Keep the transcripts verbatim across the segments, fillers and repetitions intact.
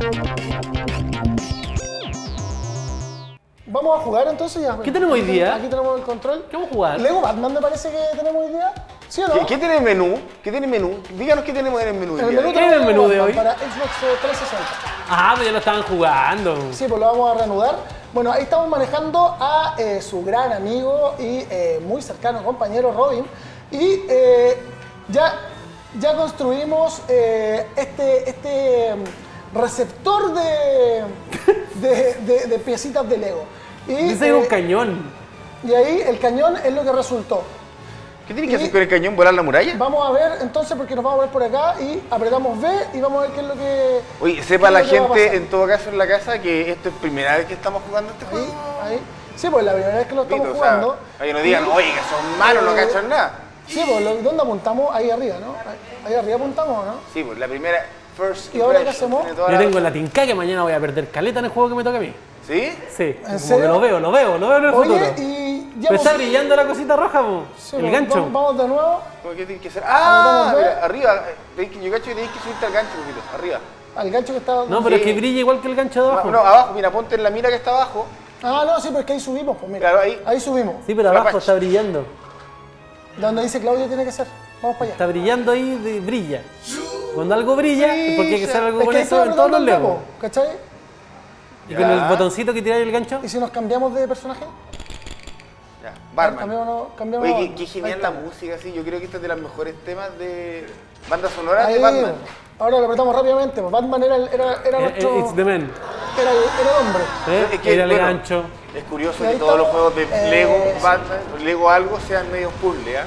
Vamos a jugar entonces ya. ¿Qué tenemos hoy día? Aquí tenemos el control. ¿Qué vamos a jugar? Lego Batman me parece que tenemos hoy día. ¿Sí o no? ¿Qué, ¿Qué tiene el menú? ¿Qué tiene el menú? Díganos qué tenemos en el menú. El del día menú de hoy. ¿Qué es el tenemos menú de Batman hoy? Para Xbox trescientos sesenta. Ah, pero ya lo estaban jugando. Sí, pues lo vamos a reanudar. Bueno, ahí estamos manejando a eh, su gran amigo y eh, muy cercano compañero Robin. Y eh, ya, ya construimos eh, este, este receptor de, de, de, de piecitas de Lego. Y, Dice eh, un cañón. y ahí el cañón es lo que resultó. ¿Qué tiene que y- hacer con el cañón? ¿Volar la muralla? Vamos a ver entonces, porque nos vamos a ver por acá y apretamos B y vamos a ver qué es lo que... Oye, qué sepa es lo la que va a pasar. gente, en todo caso, en la casa, que esto es primera vez que estamos jugando este Ahí, juego. ahí. Sí, pues la primera vez que lo estamos Pito, o sea, jugando. para que no digan, oye, que son malos, no Eh, cachan nada. Sí, pues lo- ¿dónde apuntamos? Ahí arriba, ¿no? Ahí, ahí arriba apuntamos, ¿no? Sí, pues la primera, first ¿Y ahora qué impression, hacemos? tiene toda Yo la tengo la razón. tinca que mañana voy a perder caleta en el juego que me toca a mí. ¿Sí? Sí, como serio? que lo veo, lo veo, lo veo en el Oye, futuro. y ya Pero está hemos- brillando la cosita roja, po. Sí, el pues, gancho. Vamos, vamos de nuevo ¿Cómo que tiene que ser? ¡Ah! Apretamos B. Mira, arriba. Tenéis que, yo cacho que tenéis que subirte al gancho un poquito. Arriba. al gancho que está... No, pero es Sí. que brilla igual que el gancho de abajo. No, abajo, mira, ponte en la mira que está abajo. Ah, no, sí, pero es que ahí subimos, pues mira. Claro, ahí. Ahí subimos. Sí, pero Frapache. abajo está brillando. Donde dice Claudio tiene que ser. Vamos para allá. Está brillando ahí, de, brilla. Cuando algo brilla, es porque hay que hacer algo Es con que ahí eso está en todos los apretando el Legos. dedo, ¿cachai? Y con el Ya. botoncito que tiráis el gancho. ¿Y si nos cambiamos de personaje? Ya, Barman. Cambiémonos, cambiamos Oye, a qué, Batman. qué Ahí genial está. la música, sí. Yo creo que este es de los mejores temas de banda sonora Ahí, de Batman. ahora lo apretamos rápidamente. pues Batman era, el- era, era Eh, nuestro... eh, It's the man. Era, el- era el hombre. ¿Eh? Es que, Era el bueno, gancho. Es curioso Y ahí que todos los estamos, juegos de eh, Lego, sí. Batman, Lego algo sean medio puzzle, ¿ah?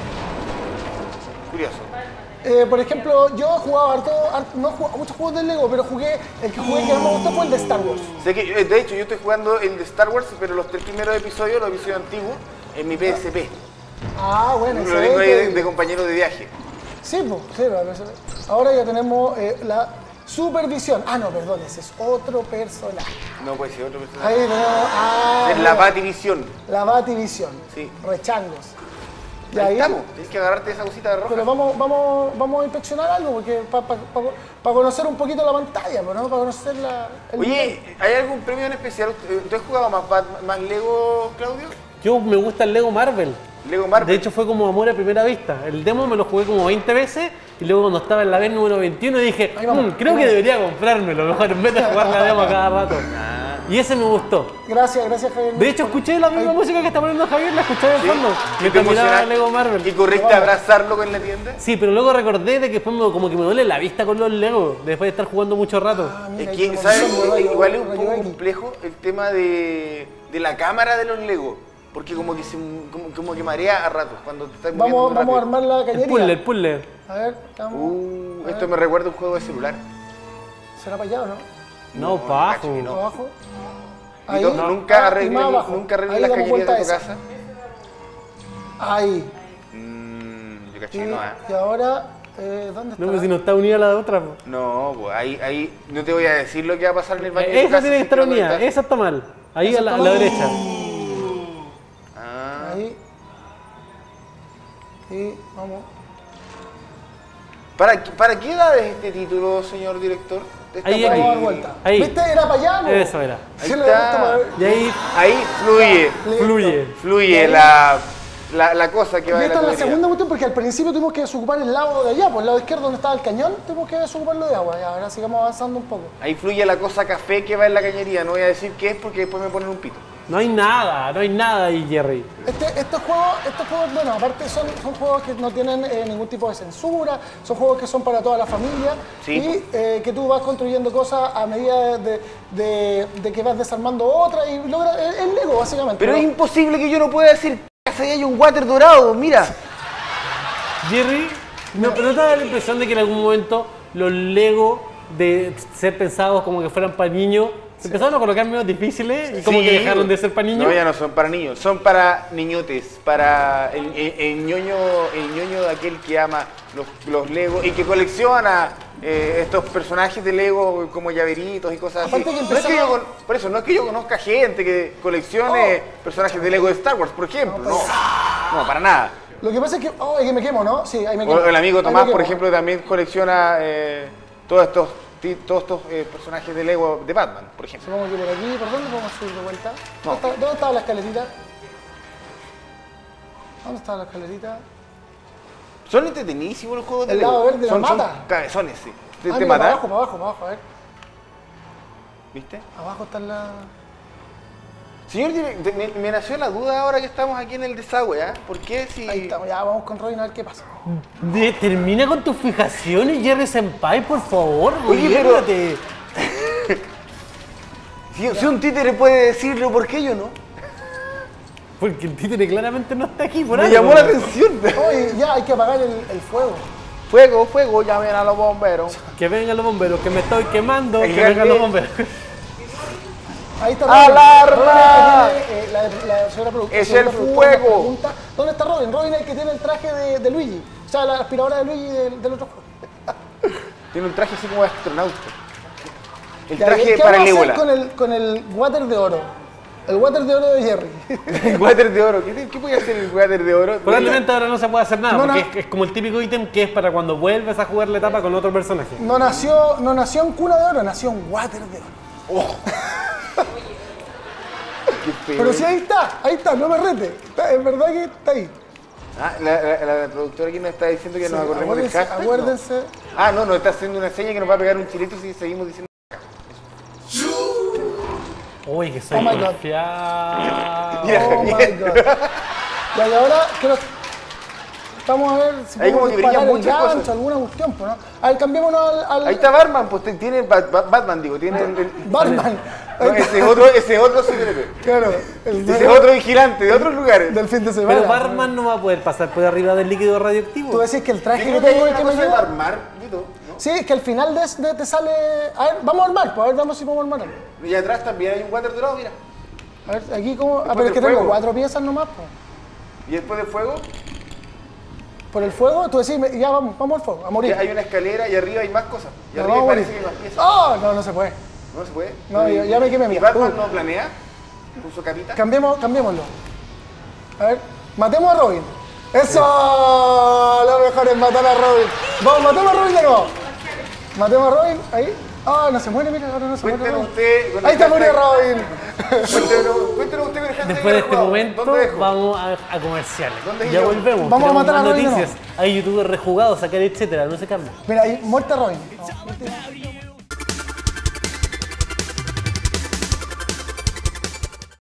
Curioso. Eh, por ejemplo, yo he jugado harto, harto- no he jugado muchos juegos de Lego, pero jugué, el que jugué que más me gustó fue el de Star Wars. Sé que, eh, de hecho, yo estoy jugando el de Star Wars, pero los tres primeros episodios, los episodios antiguos, en mi P S P. Ah, bueno, Lo tengo ahí de, excelente. de compañero de viaje. Sí, pues, sí, pero eso- ahora ya tenemos eh, la supervisión. Ah, no, perdón, ese es otro personaje. No puede ser otro personaje. Ahí tenemos, ah, Es la mira, Bativisión. la Bativisión. Sí. Rechangos. Y Ahí ahí, estamos. Tienes que agarrarte esa cosita de roja. pero vamos, vamos, vamos a inspeccionar algo, porque para conocer un poquito la pantalla, pues, ¿no? Para conocer la... el nivel. Oye, ¿hay algún premio en especial? ¿Tú has jugado más, Bat- más Lego, Claudio? Yo me gusta el Lego Marvel. Lego Marvel. De hecho fue como amor a primera vista. El demo me lo jugué como veinte veces y luego cuando estaba en la vez número veintiuno dije, Ahí vamos, "Mm, creo ahí que vamos". debería comprármelo, mejor en vez de jugar la demo a cada rato. Y ese me gustó. Gracias, gracias, Javier. De hecho escuché la misma Ahí. música que está poniendo Javier, la escuché de Sí. fondo. ¿Y Me te miraba emocionaste? Lego Marvel. ¿Y corriste a abrazarlo en la tienda? Sí, pero luego recordé de que después me- como que me duele la vista con los Lego, después de estar jugando mucho rato. Ah, Es mira, ahí que, tenemos ¿sabes? visión de rayo- Igual es un rayo poco X. complejo el tema de, de la cámara de los Lego. Porque como que, se, como, como que marea a ratos cuando te estás moviendo Vamos, muy vamos a rápido. armar la El cañería. puzzle, el puzzle. A ver, estamos... Uh, a esto ver, me recuerda a un juego de celular. ¿será para allá o no? No, No, pa' cacho que abajo. no. ¿Para abajo? Nito, Ah, nunca y arregles, más abajo. nunca arregles Ahí las damos cañerías de tu vuelta a esa. casa. Ahí. Mmm, yo Y, caché que no, ¿eh? y ahora, eh, ¿dónde está? No, pero si no está unida la otra. po. No, pues ahí, ahí no te voy a decir lo que va a pasar en el baño de tu Esa casa tiene que si estar te lo unida, conectas. esa está mal. Ahí Esa a la, está a la mal. derecha. Ah, Ahí. Y vamos. ¿Para, qué- ¿Para qué edad es este título, señor director? Está Ahí, por Vamos a dar ahí. vuelta. Ahí. ¿Viste? Era para allá, ¿no? Eso era. Ahí Sí, lo está. he visto para ver. Y ahí Ahí fluye, Listo. fluye. fluye la, la, la cosa que va Y de esta la es la tubería. segunda cuestión porque al principio tuvimos que desocupar el lado de allá, por el lado izquierdo donde estaba el cañón, tuvimos que desocuparlo de agua. Y ahora sigamos avanzando un poco. Ahí fluye la cosa café que va en la cañería. No voy a decir qué es porque después me ponen un pito. no hay nada, no hay nada ahí, Jerry. Este, estos juegos, estos juegos, bueno, aparte son, son juegos que no tienen eh, ningún tipo de censura, son juegos que son para toda la familia Sí. y eh, que tú vas construyendo cosas a medida de, de- de que vas desarmando otras y logras el, el Lego básicamente. Pero ¿no? es imposible que yo no pueda decir que ahí hay un water dorado, mira. Jerry, no, pero ¿no te da la impresión de que en algún momento los Lego de ser pensados como que fueran para niños se empezaron a colocar medio difíciles y como Sí. que dejaron de ser para niños? No, ya no son para niños, son para niñotes, para el, el- el ñoño, el ñoño de aquel que ama los, los Lego y que colecciona eh, estos personajes de Lego como llaveritos y cosas Aparte así. que No es que yo empezamos- con- por eso, no es que yo conozca gente que coleccione personajes de Lego de Star Wars, por ejemplo, no, no, para nada. Lo que pasa es que, oh, es que me quemo, ¿no? Sí, ahí me quemo. O el amigo Ahí Tomás, me por quemo. ejemplo, también colecciona eh, todos estos ti- todos estos eh, personajes de Lego de Batman, por ejemplo. Supongo que por aquí, ¿por dónde podemos subir de vuelta? No. ¿Dónde, está- dónde estaba la escalerita? ¿Dónde estaba la escalerita? Son entretenidísimos los juegos de El Lego. lado verde la son, son mata. cabezones, sí. ¿Te, Ah, te mira, para matan? abajo, para abajo, para abajo, a ver. ¿Viste? Abajo está la... Señor, me, me- me nació la duda ahora que estamos aquí en el desagüe, ¿ah? ¿Por qué si...? Ahí estamos, ya vamos con Robin a ver qué pasa. De- termina con tus fijaciones, Jerry Senpai, por favor. Oye, pero- gobiérnate. Si, si un títere puede decirlo, ¿por qué yo no? Porque el títere claramente no está aquí por Me algo. llamó la atención. Oye, ya hay que apagar el, el fuego. Fuego, fuego, llamen a los bomberos. Que vengan los bomberos, que me estoy quemando, El que vengan gran- los bomberos. Ahí está Robin. ¡Alarma! Robin es el que tiene, eh, la, la señora productora. ¡Es señora el productora nos fuego! pregunta, ¿dónde está Robin? Robin es el que tiene el traje de, de Luigi. O sea, la aspiradora de Luigi del, del otro juego. Tiene un traje así como de astronauta. El Ya, traje ¿qué para vamos el a hacer ébola. con el, con el water de oro? El water de oro de Jerry. El water de oro. ¿Qué, qué puede hacer el water de oro? Probablemente ahora no se puede hacer nada, No, porque no. Es, es como el típico ítem que es para cuando vuelves a jugar la etapa con otro personaje. No nació, no nació en cuna de oro, nació en water de oro. Qué feo. Pero sí, ahí está, ahí está, no me rete. Está- es verdad que está ahí. Ah, la, la- la productora aquí nos está diciendo que nos Sí, acordemos del acuérdense, hashtag. ¿no? acuérdense. Ah, no, nos está haciendo una seña que nos va a pegar un chilito si seguimos diciendo. Uy, que soy Oh my God. confiado. Mira, Oh my Javier. god. Ya, y ahora creo vamos a ver si Ahí como podemos que brillan disparar el muchas gancho, cosas. alguna cuestión, pues, ¿no? A ver, cambiémonos al, al Ahí está Batman, pues te- tiene Bat- Bat- Batman, digo, tiene el, el- Batman. no, ese es otro, ese es otro superhéroe. Claro, el Ese es otro vigilante de otros lugares. del fin de semana. Pero Batman no va a poder pasar por arriba del líquido radioactivo. Tú decís que el Yo traje creo que que tengo hay es el una que me cosa de ayuda. armar, Vito, ¿no? Sí, es que al final de, de- te sale. A ver, vamos a armar, pues, a ver, vamos si podemos armar algo. Y atrás también hay un water dorado, mira. A ver, aquí como. Ah, Después pero es que del tengo fuego. cuatro piezas nomás, pues. Y después del fuego, Por el fuego, tú decís, me- ya vamos, vamos al fuego, a morir. que hay una escalera y arriba hay más cosas. Y No, arriba vamos a parece morir. que hay más piezas. ¡Oh! No, no se puede. ¿No se puede? No, Y- yo- ya me quemé, ¿Y mira. Batman Uh. no planea? ¿Puso capita? Cambiemos, cambiémoslo. A ver, matemos a Robin. ¡Eso! Lo mejor es matar a Robin. Vamos, matemos a Robin de nuevo. Matemos a Robin, ahí. Ah, no se muere, mira, ahora no se muere. Cuéntenos Robin. usted. con Ahí el está, murió hashtag- Robin. Cuéntenos, cuéntenos usted con el hashtag Después de este jugado. momento ¿Dónde dejó? vamos a, a comerciales. ¿Dónde Ya yo? volvemos. Vamos a tenemos matar a más Robin de noticias. Hay youtubers rejugados, sacar etcétera, no se cambia. Mira, ahí, muerta Robin. No,